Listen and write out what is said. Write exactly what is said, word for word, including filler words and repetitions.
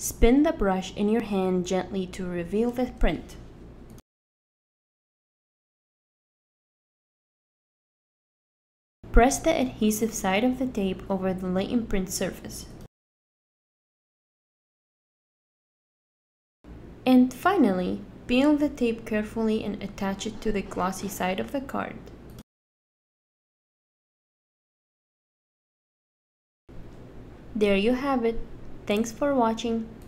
Spin the brush in your hand gently to reveal the print. Press the adhesive side of the tape over the latent print surface. And finally, peel the tape carefully and attach it to the glossy side of the card. There you have it. Thanks for watching.